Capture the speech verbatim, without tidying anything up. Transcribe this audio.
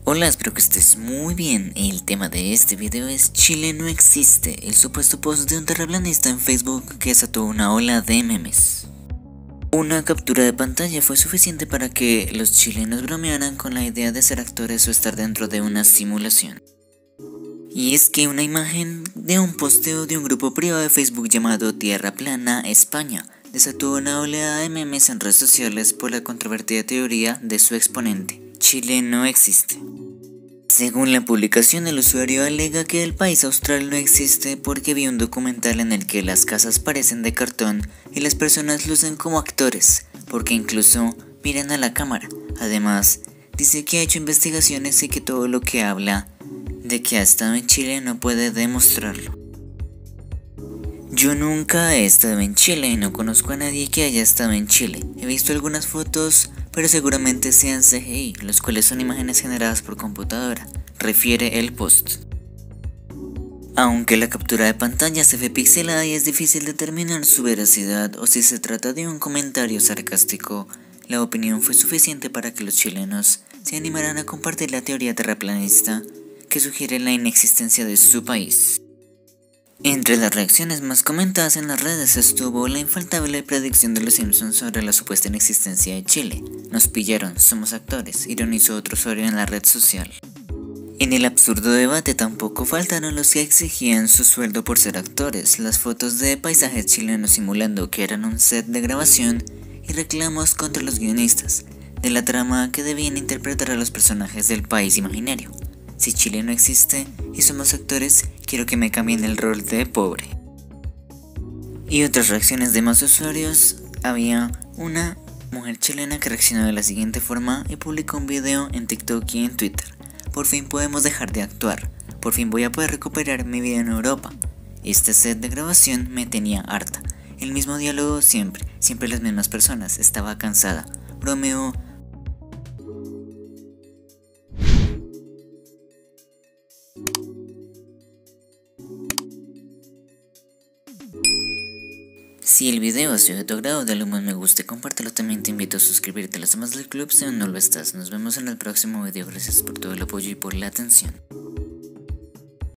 Hola, espero que estés muy bien. El tema de este video es Chile no existe, el supuesto post de un terraplanista en Facebook que desató una ola de memes. Una captura de pantalla fue suficiente para que los chilenos bromearan con la idea de ser actores o estar dentro de una simulación. Y es que una imagen de un posteo de un grupo privado de Facebook llamado Tierra Plana España desató una oleada de memes en redes sociales por la controvertida teoría de su exponente: Chile no existe. Según la publicación, el usuario alega que el país austral no existe porque vio un documental en el que las casas parecen de cartón y las personas lucen como actores, porque incluso miran a la cámara. Además, dice que ha hecho investigaciones y que todo lo que habla de que ha estado en Chile no puede demostrarlo. Yo nunca he estado en Chile y no conozco a nadie que haya estado en Chile. He visto algunas fotos, pero seguramente sean C G I, los cuales son imágenes generadas por computadora, refiere el post. Aunque la captura de pantalla se ve pixelada y es difícil determinar su veracidad o si se trata de un comentario sarcástico, la opinión fue suficiente para que los chilenos se animaran a compartir la teoría terraplanista que sugiere la inexistencia de su país. Entre las reacciones más comentadas en las redes estuvo la infaltable predicción de los Simpsons sobre la supuesta inexistencia de Chile. Nos pillaron, somos actores, ironizó otro usuario en la red social. En el absurdo debate tampoco faltaron los que exigían su sueldo por ser actores, las fotos de paisajes chilenos simulando que eran un set de grabación y reclamos contra los guionistas de la trama que debían interpretar a los personajes del país imaginario. Si Chile no existe y somos actores, quiero que me cambien el rol de pobre. Y otras reacciones de más usuarios, había una mujer chilena que reaccionó de la siguiente forma y publicó un video en TikTok y en Twitter. Por fin podemos dejar de actuar, por fin voy a poder recuperar mi vida en Europa. Este set de grabación me tenía harta, el mismo diálogo siempre, siempre las mismas personas, estaba cansada. Bromeó. Si el video ha sido de tu agrado, dale un buen me gusta y compártelo. También te invito a suscribirte a los demás del club si aún no lo estás. Nos vemos en el próximo video. Gracias por todo el apoyo y por la atención.